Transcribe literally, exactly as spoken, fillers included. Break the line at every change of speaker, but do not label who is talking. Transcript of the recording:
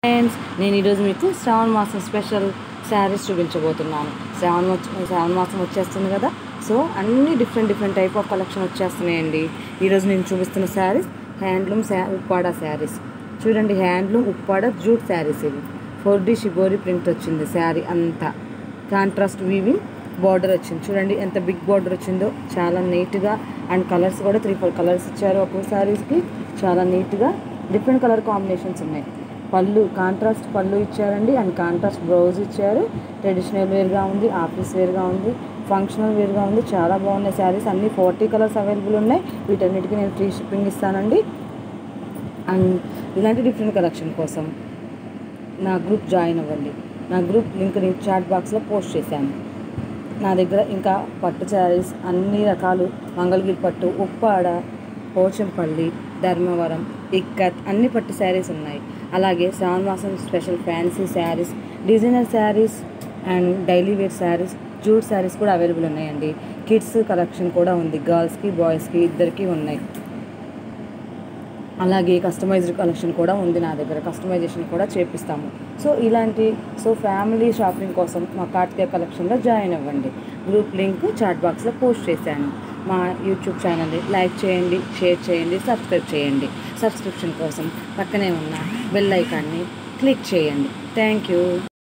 Friends, నేను ఈరోజు మీకు శ్రావణ మాసం స్పెషల్ శారీస్ చూపించబోతున్నాను. శ్రావణ శ్రావణ మాసం వచ్చేస్తుంది కదా, సో అన్ని different different type of collection వచ్చేస్తున్నాయండి. ఈరోజు నేను చూపిస్తున్న శారీస్ హ్యాండ్లూమ్ శా ఉప్పాడ శారీస్. చూడండి, హ్యాండ్లూమ్ ఉప్పాడ జూట్ శారీస్. ఇవి ఫోర్ డి షిబోరి ప్రింట్ వచ్చింది. శారీ అంతా కాంట్రాస్ట్ వీవింగ్ బార్డర్ వచ్చింది. చూడండి ఎంత బిగ్ బార్డర్ వచ్చిందో, చాలా నీట్గా. అండ్ కలర్స్ కూడా త్రీ ఫోర్ కలర్స్ ఇచ్చారు. ఒక్కో శారీస్కి చాలా నీట్గా డిఫరెంట్ కలర్ కాంబినేషన్స్ ఉన్నాయి. పళ్ళు కాంట్రాస్ట్ పళ్ళు ఇచ్చారండి, అండ్ కాంట్రాస్ట్ బ్లౌజ్ ఇచ్చారు. ట్రెడిషనల్ వేర్గా ఉంది, ఆఫీస్ వేర్గా ఉంది, ఫంక్షనల్ వేర్గా ఉంది. చాలా బాగున్నాయి శారీస్. అన్ని ఫార్టీ కలర్స్ అవైలబుల్ ఉన్నాయి. వీటన్నిటికీ నేను ఫ్రీ షిప్పింగ్ ఇస్తానండి. అండ్ ఇలాంటి డిఫరెంట్ కలెక్షన్ కోసం నా గ్రూప్ జాయిన్ అవ్వండి. నా గ్రూప్ లింక్ నేను చాట్ బాక్స్లో పోస్ట్ చేశాను. నా దగ్గర ఇంకా పట్టు శారీస్ అన్ని రకాలు, మంగళగిరి పట్టు, ఉప్పాడ, పోచంపల్లి, ధర్మవరం, ఇక్కత్ అన్ని పట్టు శారీస్ ఉన్నాయి. అలాగే శ్రావణ మాసం special fancy saris, designer saris and daily wear saris, jute saris కూడా అవైలబుల్ ఉన్నాయండి. కిడ్స్ కలెక్షన్ కూడా ఉంది. గర్ల్స్కి బాయ్స్కి ఇద్దరికి ఉన్నాయి. అలాగే కస్టమైజ్డ్ కలెక్షన్ కూడా ఉంది నా దగ్గర. కస్టమైజేషన్ కూడా చేపిస్తాము. సో ఇలాంటి సో ఫ్యామిలీ షాపింగ్ కోసం మా కార్తికేయ కలెక్షన్లో జాయిన్ అవ్వండి. గ్రూప్ లింక్ చాట్ బాక్స్లో పోస్ట్ చేశాను. మా యూట్యూబ్ ఛానల్ని లైక్ చేయండి, షేర్ చేయండి, సబ్స్క్రైబ్ చేయండి. సబ్స్క్రిప్షన్ కోసం పక్కనే ఉన్న బెల్ ఐకాన్ని క్లిక్ చేయండి. Thank you.